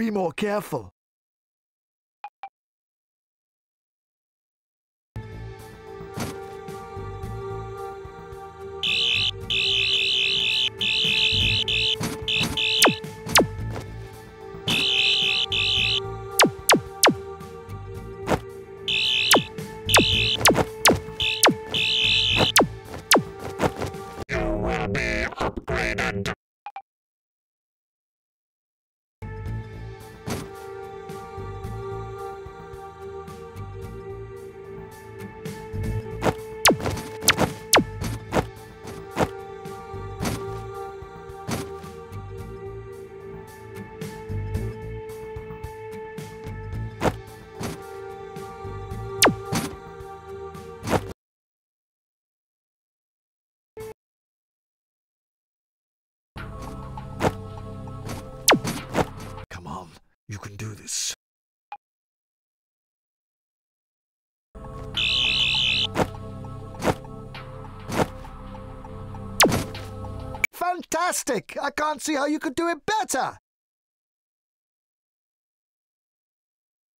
Be more careful. You will be upgraded. Come on, you can do this. Fantastic! I can't see how you could do it better!